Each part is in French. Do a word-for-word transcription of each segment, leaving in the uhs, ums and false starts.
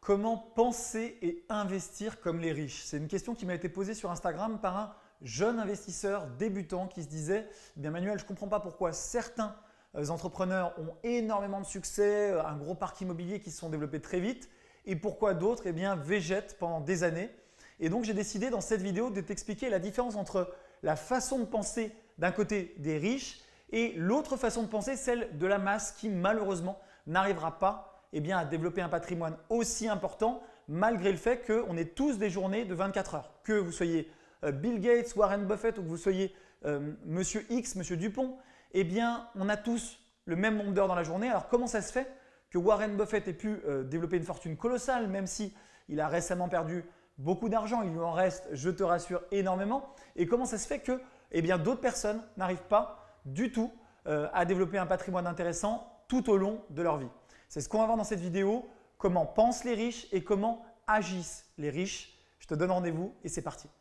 Comment penser et investir comme les riches? C'est une question qui m'a été posée sur Instagram par un jeune investisseur débutant qui se disait eh bien Manuel, je ne comprends pas pourquoi certains entrepreneurs ont énormément de succès, un gros parc immobilier qui se sont développés très vite et pourquoi d'autres eh bien, végètent pendant des années. Et donc j'ai décidé dans cette vidéo de t'expliquer la différence entre la façon de penser d'un côté des riches et l'autre façon de penser, celle de la masse qui malheureusement n'arrivera pas eh bien, à développer un patrimoine aussi important malgré le fait qu'on ait tous des journées de vingt-quatre heures. Que vous soyez Bill Gates, Warren Buffett ou que vous soyez euh, Monsieur X, Monsieur Dupont, eh bien, on a tous le même nombre d'heures dans la journée. Alors comment ça se fait que Warren Buffett ait pu euh, développer une fortune colossale même si il a récemment perdu beaucoup d'argent, il lui en reste, je te rassure, énormément. Et comment ça se fait que eh bien, d'autres personnes n'arrivent pas du tout euh, à développer un patrimoine intéressant tout au long de leur vie? C'est ce qu'on va voir dans cette vidéo, comment pensent les riches et comment agissent les riches. Je te donne rendez-vous et c'est parti.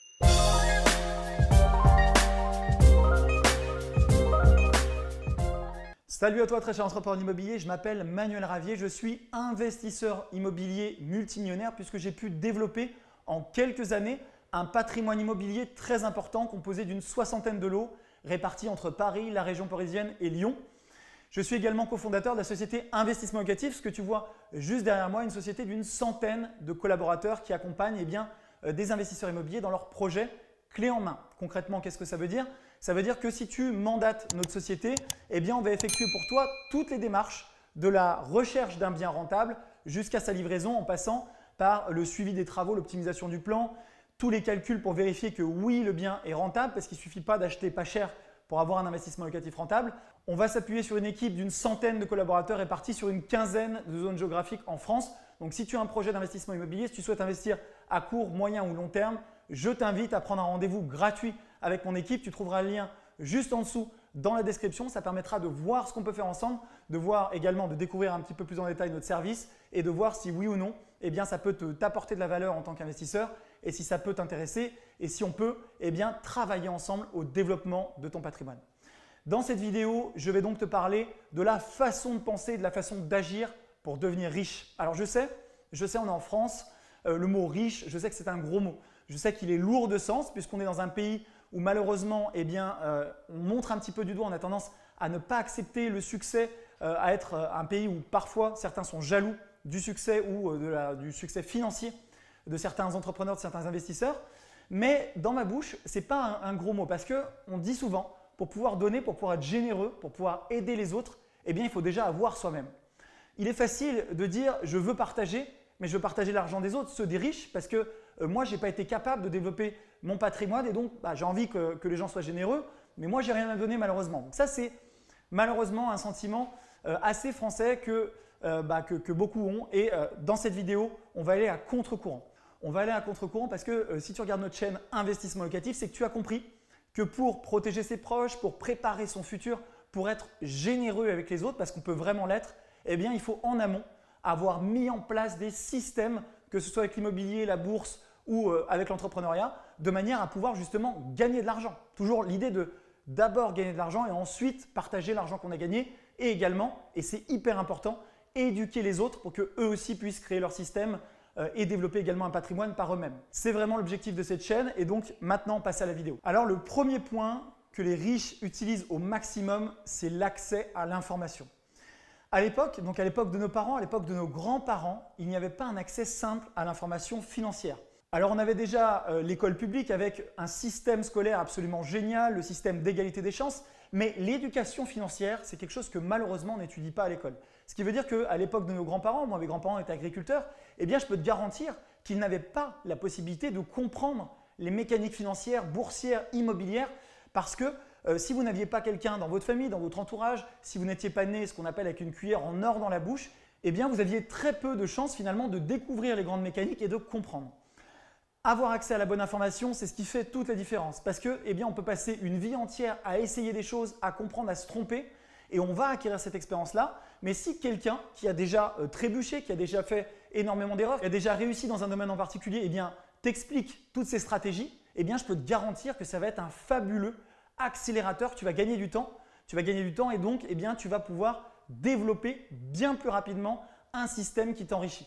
Salut à toi très cher entrepreneur immobilier, je m'appelle Manuel Ravier, je suis investisseur immobilier multimillionnaire puisque j'ai pu développer en quelques années un patrimoine immobilier très important composé d'une soixantaine de lots répartis entre Paris, la région parisienne et Lyon. Je suis également cofondateur de la société Investissement Locatif, ce que tu vois juste derrière moi, une société d'une centaine de collaborateurs qui accompagnent eh bien, des investisseurs immobiliers dans leurs projets clés en main. Concrètement, qu'est-ce que ça veut dire? Ça veut dire que si tu mandates notre société, eh bien, on va effectuer pour toi toutes les démarches de la recherche d'un bien rentable jusqu'à sa livraison en passant par le suivi des travaux, l'optimisation du plan, tous les calculs pour vérifier que oui, le bien est rentable parce qu'il ne suffit pas d'acheter pas cher pour avoir un investissement locatif rentable. On va s'appuyer sur une équipe d'une centaine de collaborateurs répartis sur une quinzaine de zones géographiques en France. Donc si tu as un projet d'investissement immobilier, si tu souhaites investir à court, moyen ou long terme, je t'invite à prendre un rendez-vous gratuit avec mon équipe. Tu trouveras le lien juste en dessous dans la description. Ça permettra de voir ce qu'on peut faire ensemble, de voir également, de découvrir un petit peu plus en détail notre service et de voir si oui ou non, eh bien, ça peut t'apporter de la valeur en tant qu'investisseur et si ça peut t'intéresser et si on peut eh bien, travailler ensemble au développement de ton patrimoine. Dans cette vidéo, je vais donc te parler de la façon de penser, de la façon d'agir pour devenir riche. Alors je sais, je sais, on est en France, euh, le mot riche, je sais que c'est un gros mot. Je sais qu'il est lourd de sens puisqu'on est dans un pays où malheureusement, eh bien, euh, on montre un petit peu du doigt, on a tendance à ne pas accepter le succès, euh, à être euh, un pays où parfois certains sont jaloux du succès ou euh, de la, du succès financier de certains entrepreneurs, de certains investisseurs. Mais dans ma bouche, ce n'est pas un, un gros mot parce qu'on dit souvent pour pouvoir donner, pour pouvoir être généreux, pour pouvoir aider les autres, eh bien, il faut déjà avoir soi-même. Il est facile de dire je veux partager, mais je veux partager l'argent des autres, ceux des riches, parce que euh, moi, je n'ai pas été capable de développer mon patrimoine et donc bah, j'ai envie que, que les gens soient généreux, mais moi, je n'ai rien à donner malheureusement. Donc ça, c'est malheureusement un sentiment euh, assez français que, euh, bah, que, que beaucoup ont et euh, dans cette vidéo, on va aller à contre-courant. On va aller à contre-courant parce que euh, si tu regardes notre chaîne Investissement Locatif, c'est que tu as compris que pour protéger ses proches, pour préparer son futur, pour être généreux avec les autres, parce qu'on peut vraiment l'être, eh bien, il faut en amont avoir mis en place des systèmes, que ce soit avec l'immobilier, la bourse ou euh, avec l'entrepreneuriat, de manière à pouvoir justement gagner de l'argent. Toujours l'idée de d'abord gagner de l'argent et ensuite partager l'argent qu'on a gagné et également, et c'est hyper important, éduquer les autres pour qu'eux aussi puissent créer leur système euh, et développer également un patrimoine par eux-mêmes. C'est vraiment l'objectif de cette chaîne et donc maintenant on passe à la vidéo. Alors le premier point que les riches utilisent au maximum, c'est l'accès à l'information. À l'époque, donc à l'époque de nos parents, à l'époque de nos grands-parents, il n'y avait pas un accès simple à l'information financière. Alors on avait déjà euh, l'école publique avec un système scolaire absolument génial, le système d'égalité des chances, mais l'éducation financière, c'est quelque chose que malheureusement on n'étudie pas à l'école. Ce qui veut dire qu'à l'époque de nos grands-parents, moi mes grands-parents étaient agriculteurs, eh bien je peux te garantir qu'ils n'avaient pas la possibilité de comprendre les mécaniques financières, boursières, immobilières, parce que Euh, si vous n'aviez pas quelqu'un dans votre famille, dans votre entourage, si vous n'étiez pas né ce qu'on appelle avec une cuillère en or dans la bouche, eh bien vous aviez très peu de chances finalement de découvrir les grandes mécaniques et de comprendre. Avoir accès à la bonne information, c'est ce qui fait toute la différence parce que, eh bien, on peut passer une vie entière à essayer des choses, à comprendre, à se tromper et on va acquérir cette expérience-là. Mais si quelqu'un qui a déjà euh, trébuché, qui a déjà fait énormément d'erreurs, qui a déjà réussi dans un domaine en particulier, eh bien, t'explique toutes ces stratégies, eh bien, je peux te garantir que ça va être un fabuleux accélérateur, tu vas gagner du temps, tu vas gagner du temps et donc eh bien, tu vas pouvoir développer bien plus rapidement un système qui t'enrichit.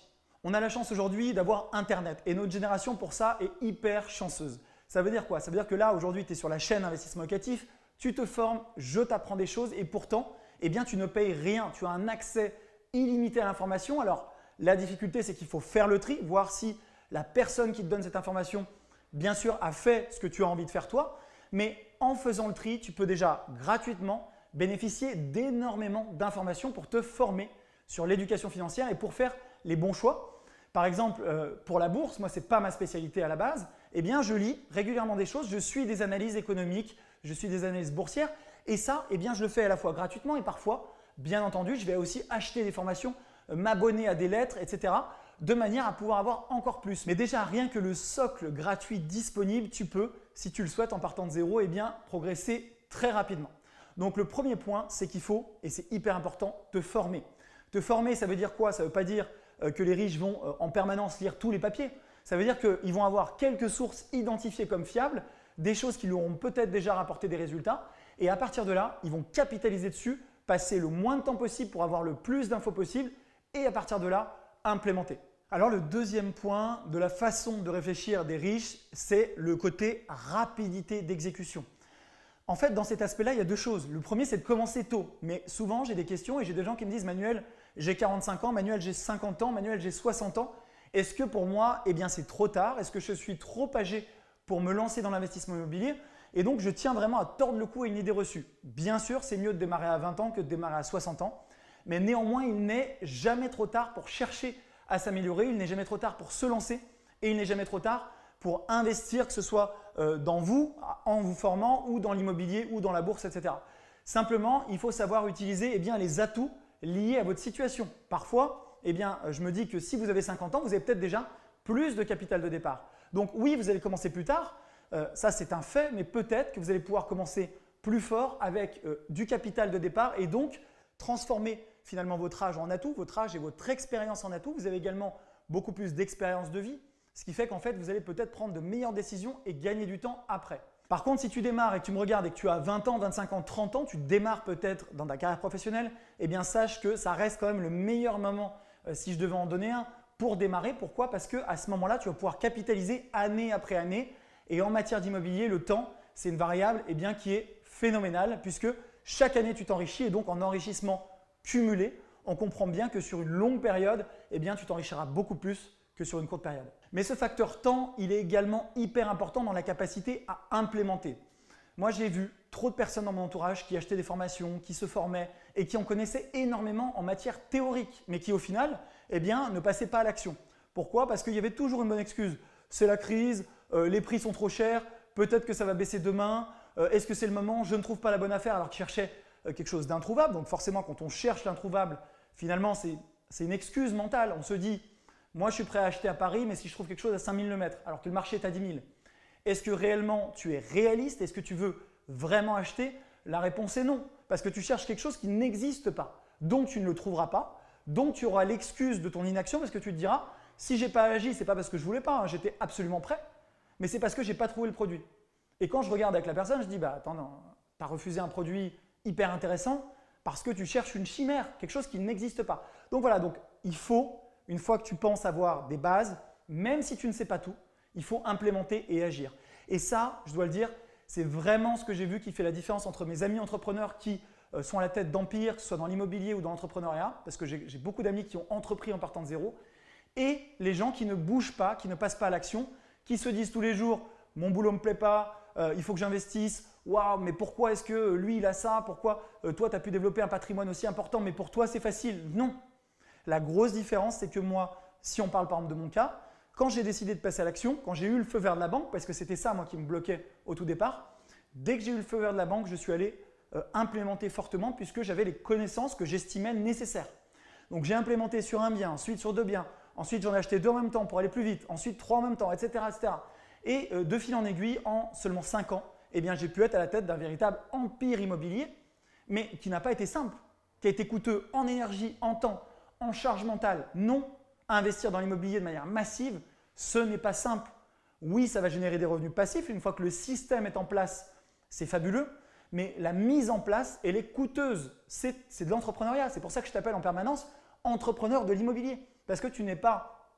On a la chance aujourd'hui d'avoir Internet et notre génération pour ça est hyper chanceuse. Ça veut dire quoi? Ça veut dire que là aujourd'hui tu es sur la chaîne investissement locatif, tu te formes, je t'apprends des choses et pourtant eh bien, tu ne payes rien. Tu as un accès illimité à l'information. Alors la difficulté c'est qu'il faut faire le tri, voir si la personne qui te donne cette information bien sûr a fait ce que tu as envie de faire toi. Mais en faisant le tri, tu peux déjà gratuitement bénéficier d'énormément d'informations pour te former sur l'éducation financière et pour faire les bons choix. Par exemple, euh, pour la bourse, moi ce n'est pas ma spécialité à la base, eh bien je lis régulièrement des choses, je suis des analyses économiques, je suis des analyses boursières et ça, eh bien, je le fais à la fois gratuitement et parfois, bien entendu, je vais aussi acheter des formations, euh, m'abonner à des lettres, et cetera de manière à pouvoir avoir encore plus. Mais déjà, rien que le socle gratuit disponible, tu peux, si tu le souhaites en partant de zéro, eh bien, progresser très rapidement. Donc le premier point, c'est qu'il faut, et c'est hyper important, te former. Te former, ça veut dire quoi? Ça ne veut pas dire que les riches vont en permanence lire tous les papiers. Ça veut dire qu'ils vont avoir quelques sources identifiées comme fiables, des choses qui leur auront peut-être déjà rapporté des résultats et à partir de là, ils vont capitaliser dessus, passer le moins de temps possible pour avoir le plus d'infos possible et à partir de là, implémenter. Alors le deuxième point de la façon de réfléchir des riches, c'est le côté rapidité d'exécution. En fait, dans cet aspect-là, il y a deux choses. Le premier, c'est de commencer tôt. Mais souvent, j'ai des questions et j'ai des gens qui me disent « Manuel, j'ai quarante-cinq ans, Manuel, j'ai cinquante ans, Manuel, j'ai soixante ans. Est-ce que pour moi, eh bien, c'est trop tard? Est-ce que je suis trop âgé pour me lancer dans l'investissement immobilier ?» Et donc, je tiens vraiment à tordre le cou à une idée reçue. Bien sûr, c'est mieux de démarrer à vingt ans que de démarrer à soixante ans. Mais néanmoins, il n'est jamais trop tard pour chercher à s'améliorer. Il n'est jamais trop tard pour se lancer et il n'est jamais trop tard pour investir, que ce soit dans vous, en vous formant ou dans l'immobilier ou dans la bourse, et cetera. Simplement, il faut savoir utiliser eh bien, les atouts liés à votre situation. Parfois, eh bien, je me dis que si vous avez cinquante ans, vous avez peut-être déjà plus de capital de départ. Donc oui, vous allez commencer plus tard, euh, ça c'est un fait, mais peut-être que vous allez pouvoir commencer plus fort avec euh, du capital de départ et donc transformer finalement votre âge en atout, votre âge et votre expérience en atout. Vous avez également beaucoup plus d'expérience de vie. Ce qui fait qu'en fait, vous allez peut-être prendre de meilleures décisions et gagner du temps après. Par contre, si tu démarres et que tu me regardes et que tu as vingt ans, vingt-cinq ans, trente ans, tu démarres peut-être dans ta carrière professionnelle, eh bien sache que ça reste quand même le meilleur moment, euh, si je devais en donner un, pour démarrer. Pourquoi? Parce qu'à ce moment-là, tu vas pouvoir capitaliser année après année. Et en matière d'immobilier, le temps, c'est une variable eh bien, qui est phénoménale puisque chaque année, tu t'enrichis et donc en enrichissement cumulé, on comprend bien que sur une longue période, eh bien, tu t'enrichiras beaucoup plus que sur une courte période. Mais ce facteur temps, il est également hyper important dans la capacité à implémenter. Moi, j'ai vu trop de personnes dans mon entourage qui achetaient des formations, qui se formaient et qui en connaissaient énormément en matière théorique, mais qui au final, eh bien, ne passaient pas à l'action. Pourquoi? Parce qu'il y avait toujours une bonne excuse. C'est la crise, euh, les prix sont trop chers, peut-être que ça va baisser demain, euh, est-ce que c'est le moment, je ne trouve pas la bonne affaire alors qu'ils cherchaient euh, quelque chose d'introuvable. Donc forcément, quand on cherche l'introuvable, finalement, c'est une excuse mentale. On se dit, moi, je suis prêt à acheter à Paris, mais si je trouve quelque chose à cinq mille le mètre, alors que le marché est à dix mille. Est-ce que réellement tu es réaliste? Est-ce que tu veux vraiment acheter? La réponse est non, parce que tu cherches quelque chose qui n'existe pas. Donc, tu ne le trouveras pas. Donc, tu auras l'excuse de ton inaction parce que tu te diras, si je n'ai pas agi, ce n'est pas parce que je ne voulais pas, hein, j'étais absolument prêt, mais c'est parce que je n'ai pas trouvé le produit. Et quand je regarde avec la personne, je dis, bah, attends, tu as refusé un produit hyper intéressant parce que tu cherches une chimère, quelque chose qui n'existe pas. Donc voilà, donc, il faut… Une fois que tu penses avoir des bases, même si tu ne sais pas tout, il faut implémenter et agir. Et ça, je dois le dire, c'est vraiment ce que j'ai vu qui fait la différence entre mes amis entrepreneurs qui euh, sont à la tête d'empire, que ce soit dans l'immobilier ou dans l'entrepreneuriat, parce que j'ai beaucoup d'amis qui ont entrepris en partant de zéro, et les gens qui ne bougent pas, qui ne passent pas à l'action, qui se disent tous les jours « mon boulot ne me plaît pas, euh, il faut que j'investisse, waouh, mais pourquoi est-ce que lui il a ça, pourquoi euh, toi tu as pu développer un patrimoine aussi important, mais pour toi c'est facile ?» Non. La grosse différence, c'est que moi, si on parle par exemple de mon cas, quand j'ai décidé de passer à l'action, quand j'ai eu le feu vert de la banque, parce que c'était ça moi qui me bloquait au tout départ, dès que j'ai eu le feu vert de la banque, je suis allé euh, implémenter fortement puisque j'avais les connaissances que j'estimais nécessaires. Donc j'ai implémenté sur un bien, ensuite sur deux biens, ensuite j'en ai acheté deux en même temps pour aller plus vite, ensuite trois en même temps, et cetera et cetera. Et euh, de fil en aiguille, en seulement cinq ans, eh bien, j'ai pu être à la tête d'un véritable empire immobilier, mais qui n'a pas été simple, qui a été coûteux en énergie, en temps, en charge mentale. Non, investir dans l'immobilier de manière massive, ce n'est pas simple. Oui, ça va générer des revenus passifs. Une fois que le système est en place, c'est fabuleux. Mais la mise en place, elle est coûteuse. C'est de l'entrepreneuriat. C'est pour ça que je t'appelle en permanence entrepreneur de l'immobilier. Parce que tu n'es pas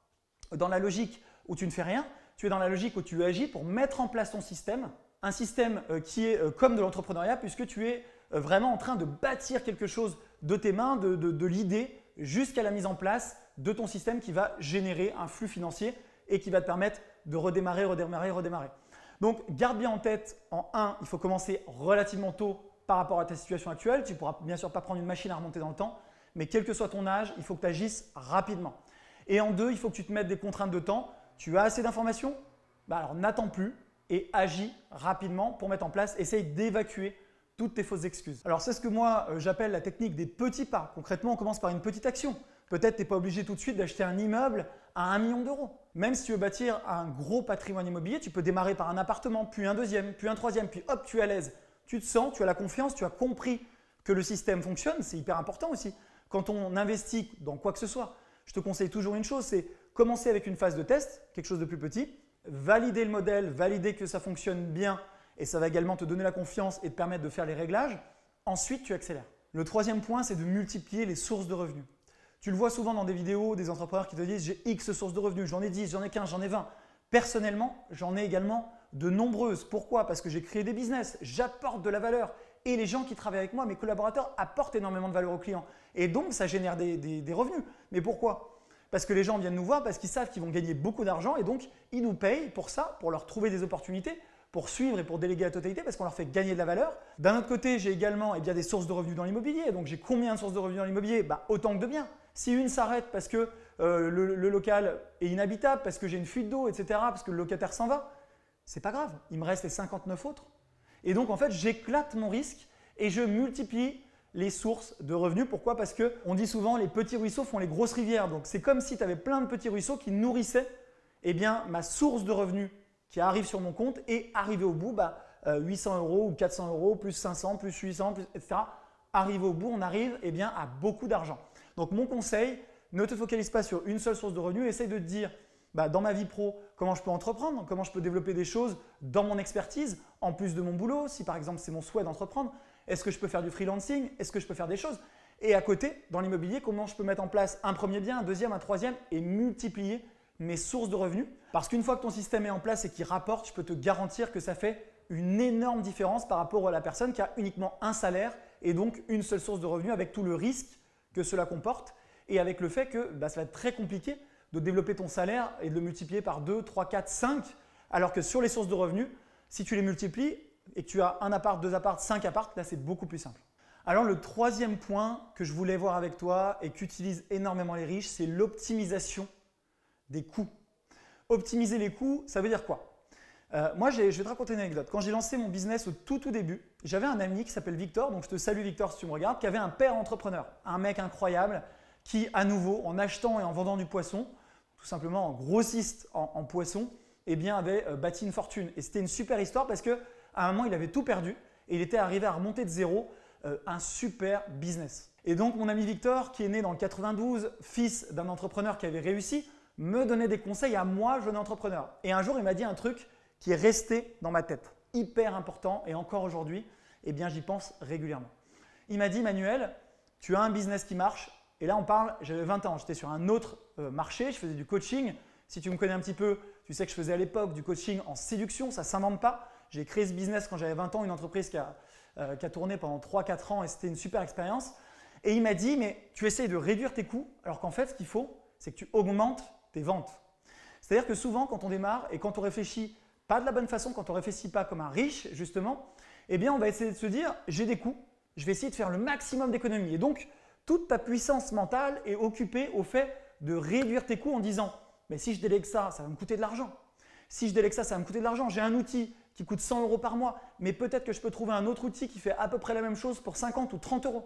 dans la logique où tu ne fais rien, tu es dans la logique où tu agis pour mettre en place ton système, un système qui est comme de l'entrepreneuriat puisque tu es vraiment en train de bâtir quelque chose de tes mains, de, de, de l'idée jusqu'à la mise en place de ton système qui va générer un flux financier et qui va te permettre de redémarrer, redémarrer, redémarrer. Donc, garde bien en tête, en un, il faut commencer relativement tôt par rapport à ta situation actuelle. Tu ne pourras bien sûr pas prendre une machine à remonter dans le temps, mais quel que soit ton âge, il faut que tu agisses rapidement. Et en deux, il faut que tu te mettes des contraintes de temps. Tu as assez d'informations? Bah alors n'attends plus et agis rapidement pour mettre en place, essaye d'évacuer toutes tes fausses excuses. Alors c'est ce que moi euh, j'appelle la technique des petits pas. Concrètement, on commence par une petite action. Peut-être tu n'es pas obligé tout de suite d'acheter un immeuble à un million d'euros. Même si tu veux bâtir un gros patrimoine immobilier, tu peux démarrer par un appartement, puis un deuxième, puis un troisième, puis hop, tu es à l'aise. Tu te sens, tu as la confiance, tu as compris que le système fonctionne, c'est hyper important aussi. Quand on investit dans quoi que ce soit, je te conseille toujours une chose, c'est commencer avec une phase de test, quelque chose de plus petit, valider le modèle, valider que ça fonctionne bien et ça va également te donner la confiance et te permettre de faire les réglages. Ensuite, tu accélères. Le troisième point, c'est de multiplier les sources de revenus. Tu le vois souvent dans des vidéos, des entrepreneurs qui te disent « j'ai X sources de revenus, j'en ai dix, j'en ai quinze, j'en ai vingt ». Personnellement, j'en ai également de nombreuses. Pourquoi? Parce que j'ai créé des business, j'apporte de la valeur et les gens qui travaillent avec moi, mes collaborateurs, apportent énormément de valeur aux clients. Et donc, ça génère des, des, des revenus. Mais pourquoi? Parce que les gens viennent nous voir, parce qu'ils savent qu'ils vont gagner beaucoup d'argent et donc ils nous payent pour ça, pour leur trouver des opportunités, pour suivre et pour déléguer la totalité parce qu'on leur fait gagner de la valeur. D'un autre côté, j'ai également eh bien, des sources de revenus dans l'immobilier. Donc, j'ai combien de sources de revenus dans l'immobilier? Bah, autant que de biens. Si une s'arrête parce que euh, le, le local est inhabitable, parce que j'ai une fuite d'eau, et cetera, parce que le locataire s'en va, c'est pas grave. Il me reste les cinquante-neuf autres. Et donc, en fait, j'éclate mon risque et je multiplie les sources de revenus. Pourquoi? Parce qu'on dit souvent les petits ruisseaux font les grosses rivières. Donc, c'est comme si tu avais plein de petits ruisseaux qui nourrissaient eh bien, ma source de revenus qui arrive sur mon compte et arrivé au bout, bah, euh, huit cents euros ou quatre cents euros, plus cinq cents, plus huit cents, plus, et cetera. Arrivé au bout, on arrive eh bien, à beaucoup d'argent. Donc, mon conseil, ne te focalise pas sur une seule source de revenus. Essaye de te dire, bah, dans ma vie pro, comment je peux entreprendre, comment je peux développer des choses dans mon expertise, en plus de mon boulot. Si par exemple, c'est mon souhait d'entreprendre, est-ce que je peux faire du freelancing? Est-ce que je peux faire des choses? Et à côté, dans l'immobilier, comment je peux mettre en place un premier bien, un deuxième, un troisième et multiplier mes sources de revenus? Parce qu'une fois que ton système est en place et qu'il rapporte, je peux te garantir que ça fait une énorme différence par rapport à la personne qui a uniquement un salaire et donc une seule source de revenus avec tout le risque que cela comporte et avec le fait que bah, ça va être très compliqué de développer ton salaire et de le multiplier par deux, trois, quatre, cinq, alors que sur les sources de revenus, si tu les multiplies et que tu as un appart, deux apparts, cinq apparts, là c'est beaucoup plus simple. Alors le troisième point que je voulais voir avec toi et qu'utilisent énormément les riches, c'est l'optimisation des coûts. Optimiser les coûts, ça veut dire quoi? euh, Moi, je vais te raconter une anecdote. Quand j'ai lancé mon business au tout tout début, j'avais un ami qui s'appelle Victor, donc je te salue Victor si tu me regardes, qui avait un père entrepreneur, un mec incroyable qui, à nouveau, en achetant et en vendant du poisson, tout simplement en grossiste en, en poisson, eh bien, avait euh, bâti une fortune. Et c'était une super histoire parce qu'à un moment, il avait tout perdu et il était arrivé à remonter de zéro euh, un super business. Et donc, mon ami Victor, qui est né dans le quatre-vingt-douze, fils d'un entrepreneur qui avait réussi, me donnait des conseils à moi, jeune entrepreneur. Et un jour, il m'a dit un truc qui est resté dans ma tête, hyper important et encore aujourd'hui, eh bien, j'y pense régulièrement. Il m'a dit, Manuel, tu as un business qui marche. Et là, on parle, j'avais vingt ans, j'étais sur un autre euh, marché, je faisais du coaching. Si tu me connais un petit peu, tu sais que je faisais à l'époque du coaching en séduction, ça ne s'invente pas. J'ai créé ce business quand j'avais vingt ans, une entreprise qui a, euh, qui a tourné pendant trois quatre ans et c'était une super expérience. Et il m'a dit, mais tu essayes de réduire tes coûts alors qu'en fait, ce qu'il faut, c'est que tu augmentes tes ventes. C'est-à-dire que souvent, quand on démarre et quand on réfléchit pas de la bonne façon, quand on ne réfléchit pas comme un riche, justement, eh bien, on va essayer de se dire, j'ai des coûts, je vais essayer de faire le maximum d'économies. Et donc, toute ta puissance mentale est occupée au fait de réduire tes coûts en disant « mais si je délègue ça, ça va me coûter de l'argent. Si je délègue ça, ça va me coûter de l'argent. J'ai un outil qui coûte cent euros par mois, mais peut-être que je peux trouver un autre outil qui fait à peu près la même chose pour cinquante ou trente euros. »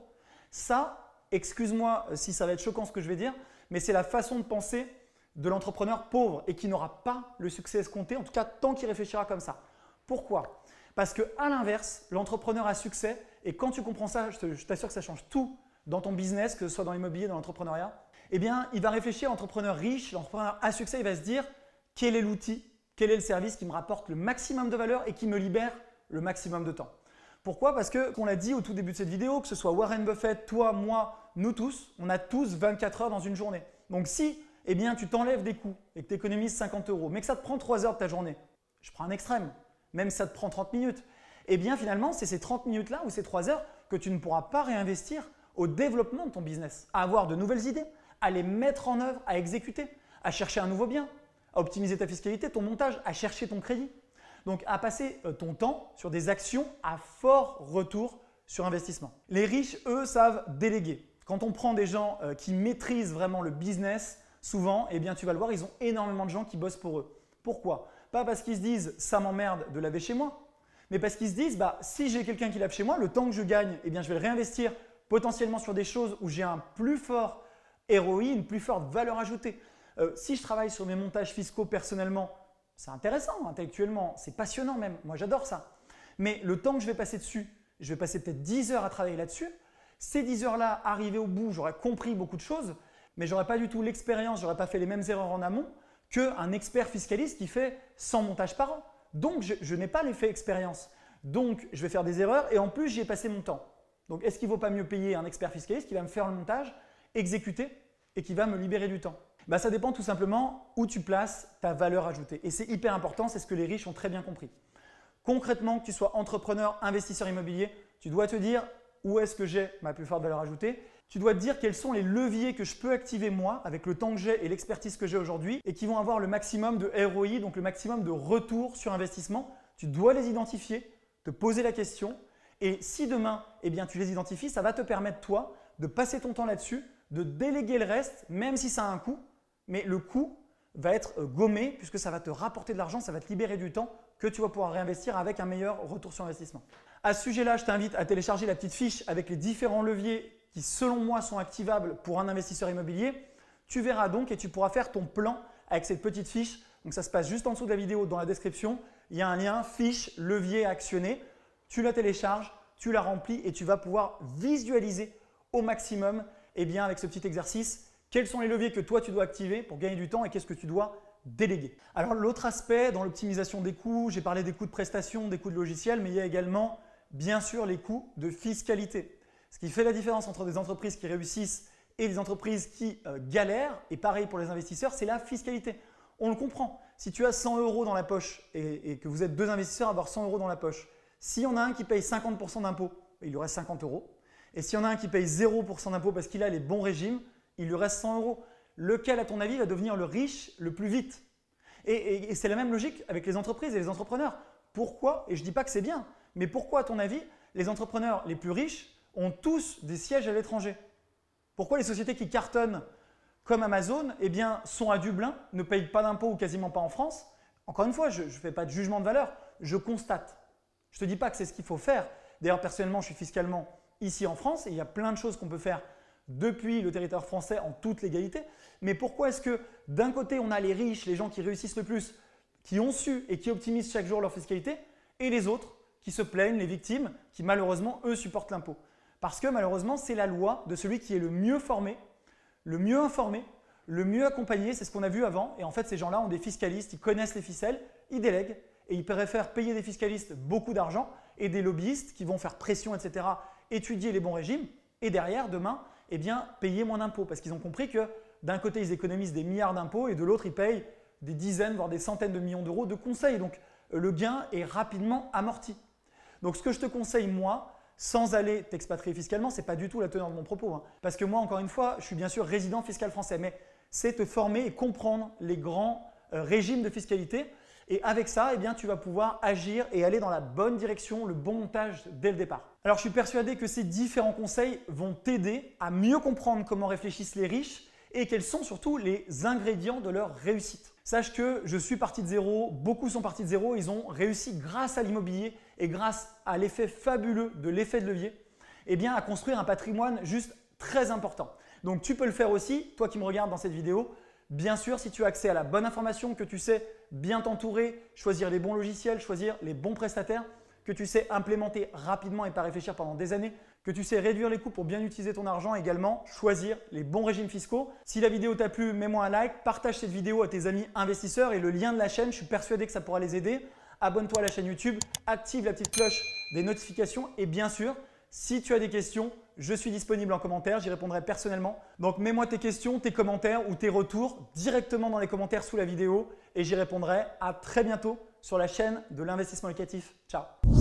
Ça, excuse-moi si ça va être choquant ce que je vais dire, mais c'est la façon de penser de l'entrepreneur pauvre et qui n'aura pas le succès escompté, en tout cas tant qu'il réfléchira comme ça. Pourquoi? Parce qu'à l'inverse, l'entrepreneur a succès et quand tu comprends ça, je t'assure que ça change tout dans ton business, que ce soit dans l'immobilier, dans l'entrepreneuriat, eh bien, il va réfléchir, l'entrepreneur riche, l'entrepreneur à succès, il va se dire quel est l'outil, quel est le service qui me rapporte le maximum de valeur et qui me libère le maximum de temps. Pourquoi? Parce que, on l'a dit au tout début de cette vidéo, que ce soit Warren Buffett, toi, moi, nous tous, on a tous vingt-quatre heures dans une journée. Donc, si eh bien tu t'enlèves des coûts et que tu économises cinquante euros, mais que ça te prend trois heures de ta journée, je prends un extrême, même si ça te prend trente minutes, eh bien finalement c'est ces trente minutes-là ou ces trois heures que tu ne pourras pas réinvestir au développement de ton business, à avoir de nouvelles idées, à les mettre en œuvre, à exécuter, à chercher un nouveau bien, à optimiser ta fiscalité, ton montage, à chercher ton crédit. Donc à passer ton temps sur des actions à fort retour sur investissement. Les riches, eux, savent déléguer. Quand on prend des gens qui maîtrisent vraiment le business, souvent, eh bien, tu vas le voir, ils ont énormément de gens qui bossent pour eux. Pourquoi? Pas parce qu'ils se disent « ça m'emmerde de laver chez moi », mais parce qu'ils se disent bah, « si j'ai quelqu'un qui lave chez moi, le temps que je gagne, eh bien, je vais le réinvestir potentiellement sur des choses où j'ai un plus fort R O I, une plus forte valeur ajoutée. Euh, si je travaille sur mes montages fiscaux personnellement, c'est intéressant intellectuellement, c'est passionnant même, moi j'adore ça. Mais le temps que je vais passer dessus, je vais passer peut-être dix heures à travailler là-dessus. Ces dix heures-là, arrivé au bout, j'aurais compris beaucoup de choses, mais je n'aurais pas du tout l'expérience, je n'aurais pas fait les mêmes erreurs en amont qu'un expert fiscaliste qui fait cent montages par an. Donc, je, je n'ai pas l'effet expérience. Donc, je vais faire des erreurs et en plus, j'y ai passé mon temps. Donc, est-ce qu'il ne vaut pas mieux payer un expert fiscaliste qui va me faire le montage, exécuter et qui va me libérer du temps? Bah, ça dépend tout simplement où tu places ta valeur ajoutée. Et c'est hyper important, c'est ce que les riches ont très bien compris. Concrètement, que tu sois entrepreneur, investisseur immobilier, tu dois te dire où est-ce que j'ai ma plus forte valeur ajoutée. Tu dois te dire quels sont les leviers que je peux activer moi avec le temps que j'ai et l'expertise que j'ai aujourd'hui et qui vont avoir le maximum de R O I, donc le maximum de retour sur investissement. Tu dois les identifier, te poser la question et si demain eh bien, tu les identifies, ça va te permettre toi de passer ton temps là-dessus, de déléguer le reste même si ça a un coût, mais le coût va être gommé puisque ça va te rapporter de l'argent, ça va te libérer du temps que tu vas pouvoir réinvestir avec un meilleur retour sur investissement. À ce sujet-là, je t'invite à télécharger la petite fiche avec les différents leviers qui, selon moi, sont activables pour un investisseur immobilier. Tu verras donc et tu pourras faire ton plan avec cette petite fiche. Donc, ça se passe juste en dessous de la vidéo dans la description. Il y a un lien fiche, levier à actionner. Tu la télécharges, tu la remplis et tu vas pouvoir visualiser au maximum eh bien, avec ce petit exercice quels sont les leviers que toi tu dois activer pour gagner du temps et qu'est-ce que tu dois déléguer. Alors l'autre aspect dans l'optimisation des coûts, j'ai parlé des coûts de prestation, des coûts de logiciel, mais il y a également bien sûr les coûts de fiscalité. Ce qui fait la différence entre des entreprises qui réussissent et des entreprises qui euh, galèrent, et pareil pour les investisseurs, c'est la fiscalité. On le comprend. Si tu as cent euros dans la poche et, et que vous êtes deux investisseurs à avoir cent euros dans la poche, s'il y en a un qui paye cinquante pour cent d'impôts, il lui reste cinquante euros. Et s'il y en a un qui paye zéro pour cent d'impôts parce qu'il a les bons régimes, il lui reste cent euros. Lequel, à ton avis, va devenir le riche le plus vite? Et, et, et c'est la même logique avec les entreprises et les entrepreneurs. Pourquoi, et je ne dis pas que c'est bien, mais pourquoi, à ton avis, les entrepreneurs les plus riches ont tous des sièges à l'étranger? Pourquoi les sociétés qui cartonnent comme Amazon eh bien, sont à Dublin, ne payent pas d'impôts ou quasiment pas en France? Encore une fois, je ne fais pas de jugement de valeur, je constate. Je ne te dis pas que c'est ce qu'il faut faire. D'ailleurs, personnellement, je suis fiscalement ici en France et il y a plein de choses qu'on peut faire depuis le territoire français en toute légalité. Mais pourquoi est-ce que d'un côté, on a les riches, les gens qui réussissent le plus, qui ont su et qui optimisent chaque jour leur fiscalité, et les autres qui se plaignent, les victimes, qui malheureusement, eux, supportent l'impôt? Parce que malheureusement, c'est la loi de celui qui est le mieux formé, le mieux informé, le mieux accompagné. C'est ce qu'on a vu avant. Et en fait, ces gens-là ont des fiscalistes, ils connaissent les ficelles, ils délèguent et ils préfèrent payer des fiscalistes beaucoup d'argent et des lobbyistes qui vont faire pression, et cetera, étudier les bons régimes et derrière, demain, eh bien, payer moins d'impôts parce qu'ils ont compris que d'un côté, ils économisent des milliards d'impôts et de l'autre, ils payent des dizaines, voire des centaines de millions d'euros de conseils. Donc, le gain est rapidement amorti. Donc, ce que je te conseille, moi, sans aller t'expatrier fiscalement, ce n'est pas du tout la teneur de mon propos. Hein. Parce que moi, encore une fois, je suis bien sûr résident fiscal français, mais c'est te former et comprendre les grands euh, régimes de fiscalité. Et avec ça, eh bien, tu vas pouvoir agir et aller dans la bonne direction, le bon montage dès le départ. Alors, je suis persuadé que ces différents conseils vont t'aider à mieux comprendre comment réfléchissent les riches et quels sont surtout les ingrédients de leur réussite. Sache que je suis parti de zéro, beaucoup sont partis de zéro, ils ont réussi grâce à l'immobilier et grâce à l'effet fabuleux de l'effet de levier, eh bien, à construire un patrimoine juste très important. Donc, tu peux le faire aussi, toi qui me regardes dans cette vidéo. Bien sûr, si tu as accès à la bonne information, que tu sais bien t'entourer, choisir les bons logiciels, choisir les bons prestataires, que tu sais implémenter rapidement et pas réfléchir pendant des années, que tu sais réduire les coûts pour bien utiliser ton argent, également choisir les bons régimes fiscaux. Si la vidéo t'a plu, mets-moi un like, partage cette vidéo à tes amis investisseurs et le lien de la chaîne, je suis persuadé que ça pourra les aider. Abonne-toi à la chaîne YouTube, active la petite cloche des notifications et bien sûr, Si tu as des questions, je suis disponible en commentaire, j'y répondrai personnellement. Donc mets-moi tes questions, tes commentaires ou tes retours directement dans les commentaires sous la vidéo et j'y répondrai. À très bientôt sur la chaîne de l'investissement locatif. Ciao!